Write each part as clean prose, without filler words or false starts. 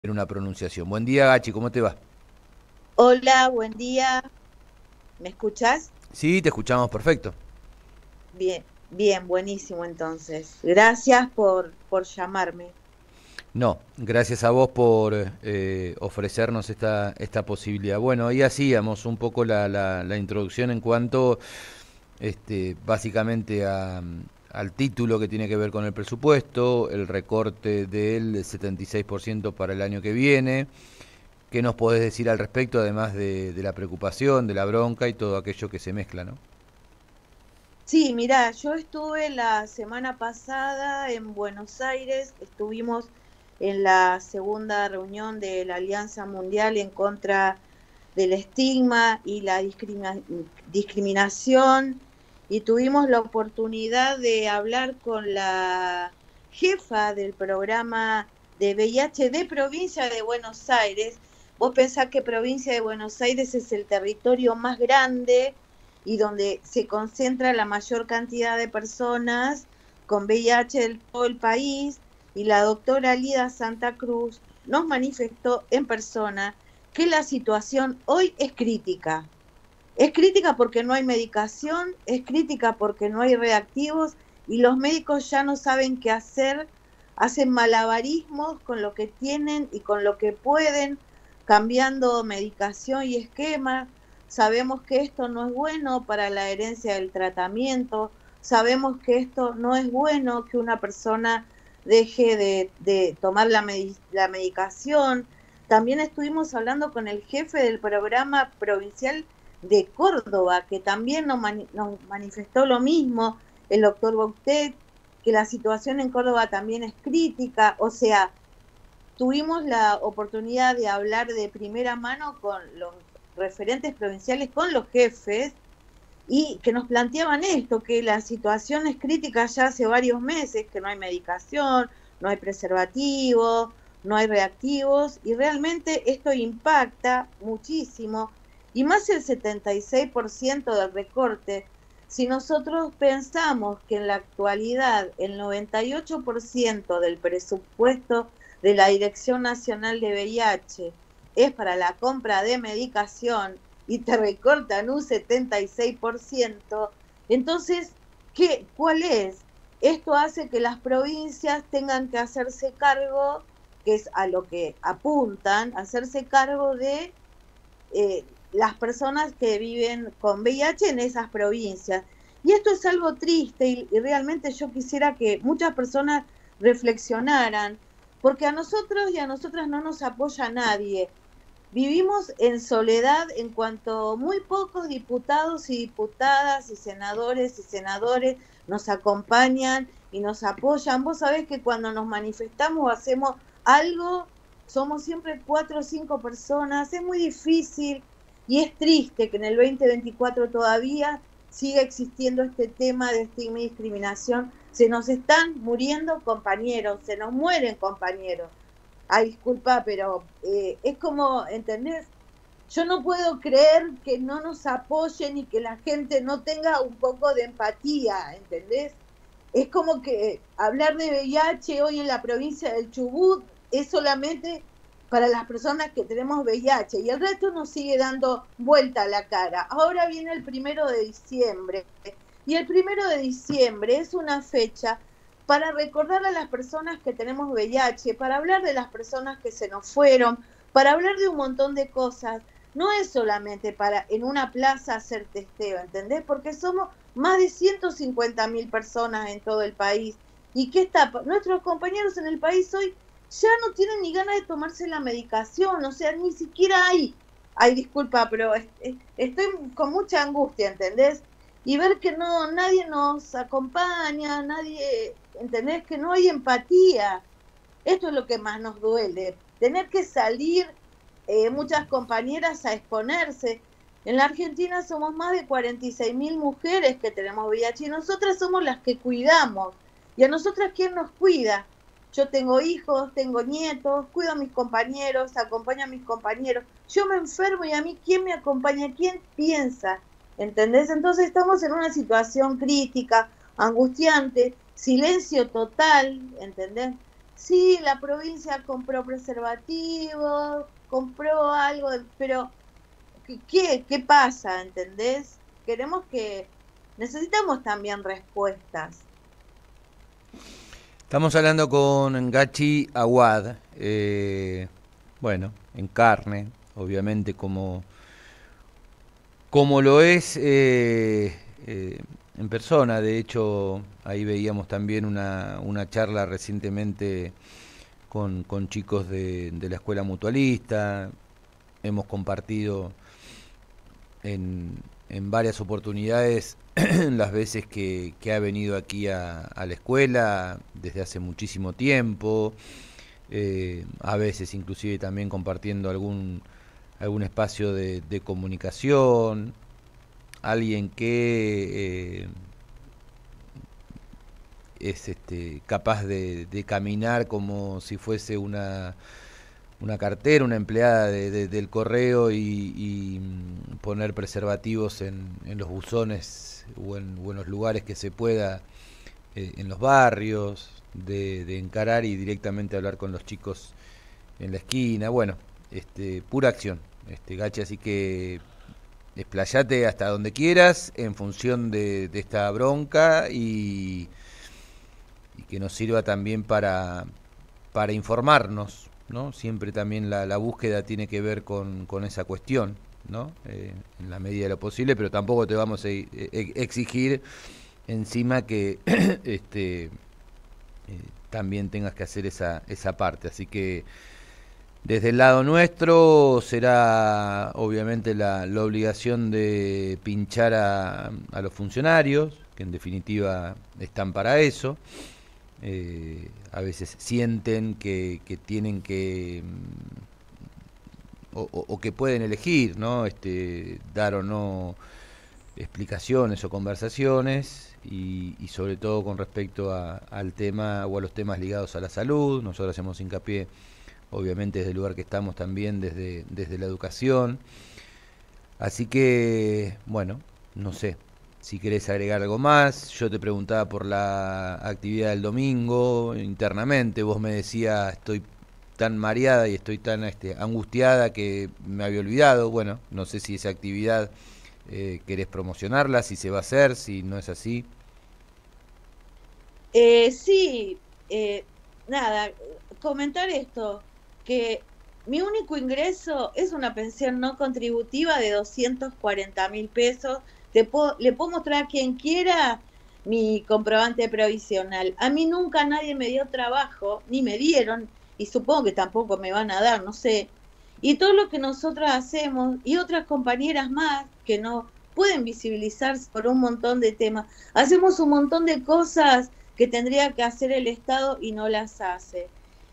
una pronunciación. Buen día, Gachi, ¿cómo te va? Hola, buen día. ¿Me escuchás? Sí, te escuchamos perfecto. Bien, bien, buenísimo entonces. Gracias por llamarme. No, gracias a vos por ofrecernos esta posibilidad. Bueno, ahí hacíamos un poco la introducción en cuanto básicamente al título que tiene que ver con el presupuesto, el recorte del 76% para el año que viene. ¿Qué nos podés decir al respecto, además de la preocupación, de la bronca y todo aquello que se mezcla, ¿no? Sí, mirá, yo estuve la semana pasada en Buenos Aires, estuvimos en la segunda reunión de la Alianza Mundial en contra del estigma y la discriminación y tuvimos la oportunidad de hablar con la jefa del programa de VIH de provincia de Buenos Aires. Vos pensás que provincia de Buenos Aires es el territorio más grande y donde se concentra la mayor cantidad de personas con VIH de todo el país, y la doctora Lida Santa Cruz nos manifestó en persona que la situación hoy es crítica. Es crítica porque no hay medicación, es crítica porque no hay reactivos y los médicos ya no saben qué hacer, hacen malabarismos con lo que tienen y con lo que pueden, cambiando medicación y esquema. Sabemos que esto no es bueno para la herencia del tratamiento, sabemos que esto no es bueno que una persona deje de tomar la medicación. También estuvimos hablando con el jefe del programa provincial de Córdoba, que también nos manifestó lo mismo, el doctor Boutet, que la situación en Córdoba también es crítica. O sea, tuvimos la oportunidad de hablar de primera mano con los referentes provinciales, con los jefes, y que nos planteaban esto, que la situación es crítica ya hace varios meses, que no hay medicación, no hay preservativo, no hay reactivos, y realmente esto impacta muchísimo, y más el 76% del recorte. Si nosotros pensamos que en la actualidad el 98% del presupuesto de la Dirección Nacional de VIH es para la compra de medicación y te recortan un 76%, entonces, ¿cuál es? Esto hace que las provincias tengan que hacerse cargo, que es a lo que apuntan, hacerse cargo de las personas que viven con VIH en esas provincias. Y esto es algo triste y realmente yo quisiera que muchas personas reflexionaran, porque a nosotros y a nosotras no nos apoya nadie. Vivimos en soledad en cuanto muy pocos diputados y diputadas y senadores nos acompañan y nos apoyan. Vos sabés que cuando nos manifestamos o hacemos algo, somos siempre 4 o 5 personas. Es muy difícil y es triste que en el 2024 todavía siga existiendo este tema de estigma y discriminación. Se nos están muriendo compañeros, se nos mueren compañeros. Ay, disculpa, pero es como, ¿entendés? Yo no puedo creer que no nos apoyen y que la gente no tenga un poco de empatía, ¿entendés? Es como que hablar de VIH hoy en la provincia del Chubut es solamente para las personas que tenemos VIH y el resto nos sigue dando vuelta a la cara. Ahora viene el 1 de diciembre y el 1 de diciembre es una fecha para recordar a las personas que tenemos VIH, para hablar de las personas que se nos fueron, para hablar de un montón de cosas. No es solamente para en una plaza hacer testeo, ¿entendés? Porque somos más de 150.000 personas en todo el país. ¿Y qué está? Nuestros compañeros en el país hoy ya no tienen ni ganas de tomarse la medicación, o sea, ni siquiera hay. Ay, disculpa, pero estoy con mucha angustia, ¿entendés? Y ver que no, nadie nos acompaña, nadie, ¿entendés? Que no hay empatía. Esto es lo que más nos duele, tener que salir muchas compañeras a exponerse. En la Argentina somos más de 46.000 mujeres que tenemos VIH y nosotras somos las que cuidamos. ¿Y a nosotras quién nos cuida? Yo tengo hijos, tengo nietos, cuido a mis compañeros, acompaño a mis compañeros. Yo me enfermo y a mí ¿quién me acompaña? ¿Quién piensa? ¿Entendés? Entonces estamos en una situación crítica, angustiante, silencio total, ¿entendés? sí, la provincia compró preservativos, compró algo, pero ¿qué pasa? ¿Entendés? Necesitamos también respuestas. Estamos hablando con Gachi Aguad, bueno, en carne, obviamente como lo es en persona. De hecho, ahí veíamos también una charla recientemente con chicos de la escuela mutualista. Hemos compartido en varias oportunidades las veces que ha venido aquí a la escuela desde hace muchísimo tiempo, a veces inclusive también compartiendo algún espacio de comunicación, alguien que es capaz de caminar como si fuese una cartera, una empleada del correo y poner preservativos en los buzones o en los lugares que se pueda, en los barrios, de encarar y directamente hablar con los chicos en la esquina. Bueno, pura acción, Gachi, así que explayate hasta donde quieras en función de esta bronca y que nos sirva también para informarnos, ¿no? Siempre también la búsqueda tiene que ver con esa cuestión, ¿no? En la medida de lo posible, pero tampoco te vamos a exigir encima que también tengas que hacer esa parte. Así que desde el lado nuestro será obviamente la obligación de pinchar a los funcionarios, que en definitiva están para eso. A veces sienten que tienen que o que pueden elegir, ¿no? Dar o no explicaciones o conversaciones y sobre todo con respecto al tema o a los temas ligados a la salud. Nosotros hacemos hincapié obviamente desde el lugar que estamos también desde la educación. Así que bueno, no sé si querés agregar algo más. Yo te preguntaba por la actividad del domingo internamente. Vos me decías, estoy tan mareada y estoy tan angustiada que me había olvidado. Bueno, no sé si esa actividad querés promocionarla, si se va a hacer, si no es así. Sí, nada, comentar esto, que mi único ingreso es una pensión no contributiva de 240.000 pesos. Le puedo mostrar a quien quiera mi comprobante provisional. A mí nunca nadie me dio trabajo, ni me dieron, y supongo que tampoco me van a dar, no sé. Y todo lo que nosotras hacemos, y otras compañeras más que no pueden visibilizarse por un montón de temas, hacemos un montón de cosas que tendría que hacer el Estado y no las hace.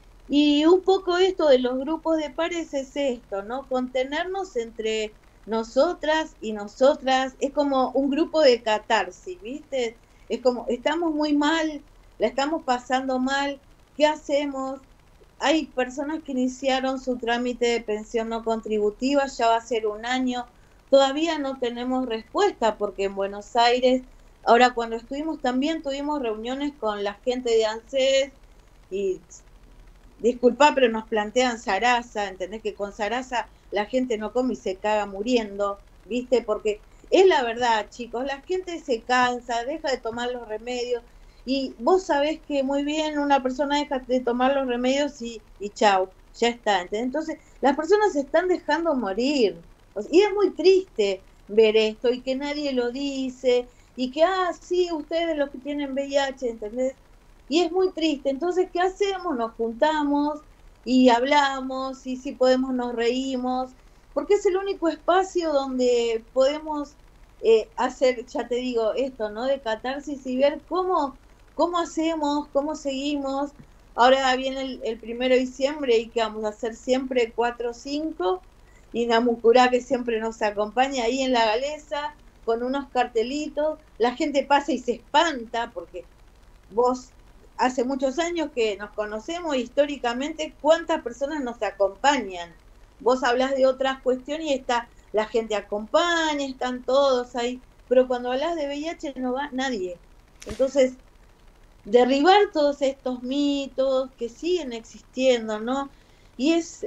Y un poco esto de los grupos de pares es esto, ¿no? Contenernos entre nosotras y nosotras, es como un grupo de catarsis, ¿viste? Es como, estamos muy mal, la estamos pasando mal, ¿qué hacemos? Hay personas que iniciaron su trámite de pensión no contributiva, ya va a ser un año, todavía no tenemos respuesta porque en Buenos Aires, ahora cuando estuvimos también tuvimos reuniones con la gente de ANSES y disculpa, pero nos plantean Sarasa, ¿entendés? Que con Sarasa la gente no come y se caga muriendo, ¿viste? Porque es la verdad, chicos, la gente se cansa, deja de tomar los remedios, y vos sabés que muy bien una persona deja de tomar los remedios y chau, ya está, ¿entendés? Entonces, las personas se están dejando morir, y es muy triste ver esto, y que nadie lo dice, y que, sí, ustedes los que tienen VIH, ¿entendés? Y es muy triste. Entonces, ¿qué hacemos? Nos juntamos y hablamos, y si podemos nos reímos, porque es el único espacio donde podemos hacer, ya te digo, esto, ¿no? De catarsis y ver cómo hacemos, cómo seguimos. Ahora viene el 1 de diciembre y que vamos a hacer siempre 4 o 5, y Namucurá que siempre nos acompaña ahí en la Galesa con unos cartelitos. La gente pasa y se espanta porque vos hace muchos años que nos conocemos históricamente, ¿cuántas personas nos acompañan? Vos hablas de otras cuestiones y la gente acompaña, están todos ahí, pero cuando hablas de VIH no va nadie. Entonces, derribar todos estos mitos que siguen existiendo, ¿no? Y es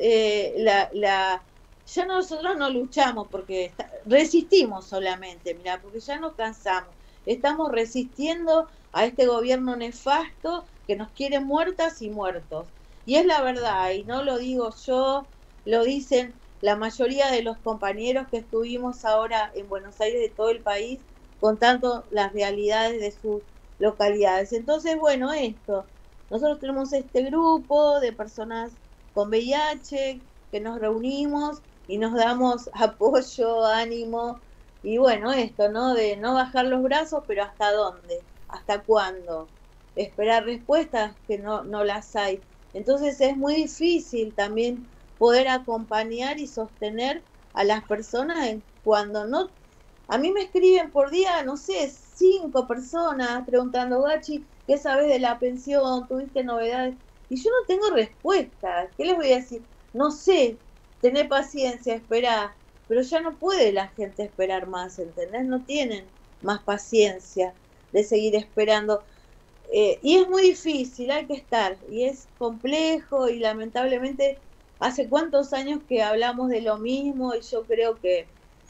ya nosotros no luchamos porque resistimos solamente, mira, porque ya nos cansamos. Estamos resistiendo a este gobierno nefasto que nos quiere muertas y muertos. Y es la verdad, y no lo digo yo, lo dicen la mayoría de los compañeros que estuvimos ahora en Buenos Aires de todo el país contando las realidades de sus localidades. Entonces, bueno, nosotros tenemos este grupo de personas con VIH que nos reunimos y nos damos apoyo, ánimo, y bueno, ¿no? De no bajar los brazos, pero ¿hasta dónde? ¿Hasta cuándo? Esperar respuestas que no las hay. Entonces es muy difícil también poder acompañar y sostener a las personas cuando no. A mí me escriben por día, no sé, 5 personas preguntando, Gachi, ¿qué sabes de la pensión? ¿Tuviste novedades? Y yo no tengo respuesta. ¿Qué les voy a decir? No sé, tené paciencia, esperá. Pero ya no puede la gente esperar más, ¿entendés? No tienen más paciencia de seguir esperando. Y es muy difícil, hay que estar. Y es complejo y lamentablemente hace cuántos años que hablamos de lo mismo y yo creo que,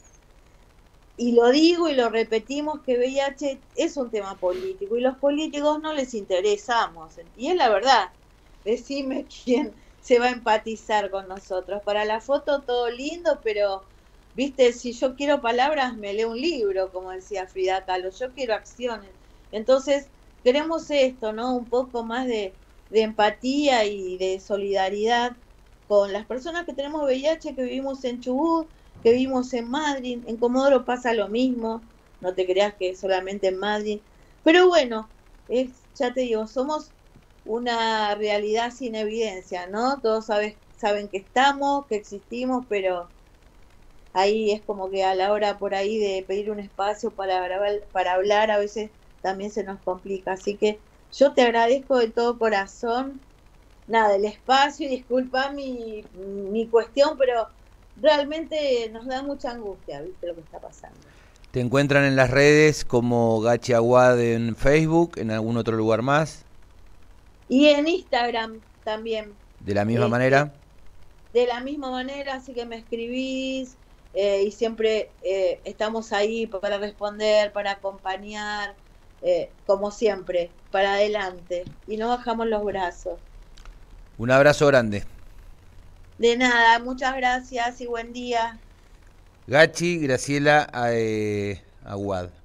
y lo digo y lo repetimos, que VIH es un tema político y los políticos no les interesamos. Y es la verdad, decime quién se va a empatizar con nosotros. Para la foto todo lindo, pero, viste, si yo quiero palabras me leo un libro, como decía Frida Kahlo, yo quiero acciones. Entonces, queremos esto, ¿no? Un poco más de empatía y de solidaridad con las personas que tenemos VIH, que vivimos en Chubut, que vivimos en Madrid. En Comodoro pasa lo mismo, no te creas que solamente en Madrid. Pero bueno, ya te digo, somos una realidad sin evidencia, ¿no? Todos saben que estamos, que existimos, pero ahí es como que a la hora por ahí de pedir un espacio para hablar, a veces también se nos complica. Así que yo te agradezco de todo corazón, nada, el espacio, y disculpa mi cuestión, pero realmente nos da mucha angustia, ¿viste lo que está pasando? ¿Te encuentran en las redes como Gachi Aguad en Facebook, en algún otro lugar más? Y en Instagram también. ¿De la misma Este, manera? de la misma manera, así que me escribís y siempre estamos ahí para responder, para acompañar, como siempre, para adelante. Y no bajamos los brazos. Un abrazo grande. De nada, muchas gracias y buen día. Gachi Graciela Aguad.